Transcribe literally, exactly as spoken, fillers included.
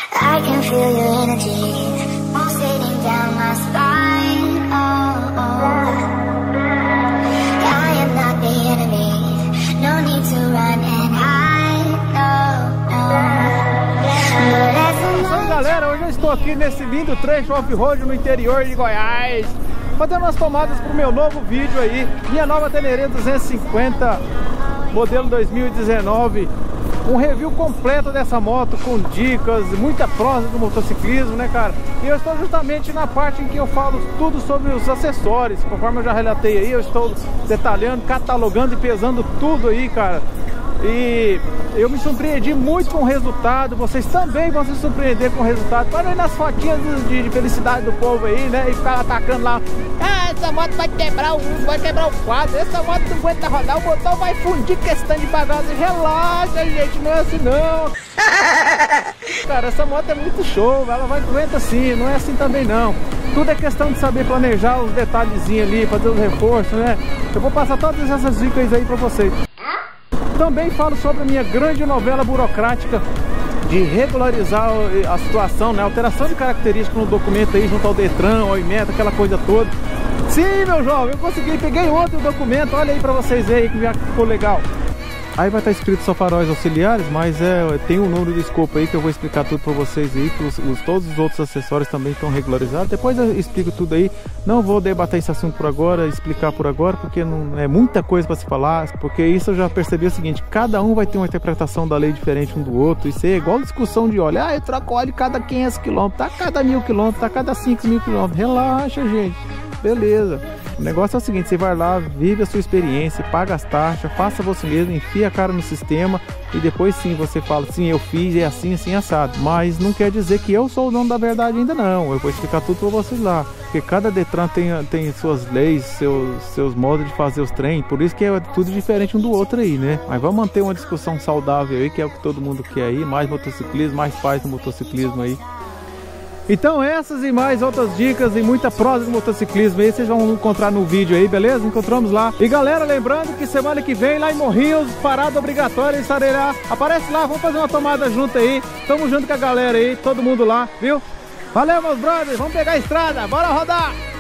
I can feel your energy pulsating down my spine. Oh, oh. I am not the enemy. No need to run and hide. No, no. Então, galera, hoje eu estou aqui nesse lindo trecho off-road no interior de Goiás, fazendo umas tomadas para o meu novo vídeo aí, minha nova Teneré duzentos e cinquenta, modelo dois mil e dezenove. Um review completo dessa moto, com dicas, muita prosa do motociclismo, né, cara? E eu estou justamente na parte em que eu falo tudo sobre os acessórios. Conforme eu já relatei aí, eu estou detalhando, catalogando e pesando tudo aí, cara. E eu me surpreendi muito com o resultado. Vocês também vão se surpreender com o resultado. Para ir nas fotinhas de, de felicidade do povo aí, né? E ficar atacando lá. Ah, essa moto vai quebrar o vai quebrar o quadro. Essa moto não aguenta rodar, o motor vai fundir questão de bagagem. Relaxa, gente, não é assim não. Cara, essa moto é muito show. Ela vai aguenta sim, não é assim também não. Tudo é questão de saber planejar os detalhezinhos ali, fazer os reforços, né? Eu vou passar todas essas dicas aí pra vocês. Também falo sobre a minha grande novela burocrática de regularizar a situação, né? Alteração de características no documento aí junto ao Detran, ao Inmetro, aquela coisa toda. Sim, meu jovem, eu consegui, peguei ontem o documento, olha aí pra vocês verem que já ficou legal. Aí vai estar escrito só faróis auxiliares, mas é, tem um número de escopo aí que eu vou explicar tudo para vocês aí, que os, os, todos os outros acessórios também estão regularizados. Depois eu explico tudo aí, não vou debater esse assunto por agora, explicar por agora, porque não é muita coisa para se falar, porque isso eu já percebi o seguinte, cada um vai ter uma interpretação da lei diferente um do outro, isso é igual discussão de óleo, ah, eu troco óleo cada quinhentos quilômetros, tá cada mil quilômetros, tá cada cinco mil quilômetros, relaxa, gente, beleza. O negócio é o seguinte, você vai lá, vive a sua experiência, paga as taxas, faça você mesmo, enfia a cara no sistema e depois sim você fala, sim, eu fiz, é assim, assim, assado. Mas não quer dizer que eu sou o dono da verdade ainda não, eu vou explicar tudo para vocês lá. Porque cada Detran tem, tem suas leis, seus, seus modos de fazer os trem, por isso que é tudo diferente um do outro aí, né? Mas vamos manter uma discussão saudável aí, que é o que todo mundo quer aí, mais motociclismo, mais paz no motociclismo aí. Então essas e mais outras dicas e muita prosa de motociclismo aí vocês vão encontrar no vídeo aí, beleza? Encontramos lá. E galera, lembrando que semana que vem lá em Morrinhos, parada obrigatória, estarei lá. Aparece lá, vamos fazer uma tomada junto aí. Tamo junto com a galera aí, todo mundo lá, viu? Valeu, meus brothers, vamos pegar a estrada, bora rodar!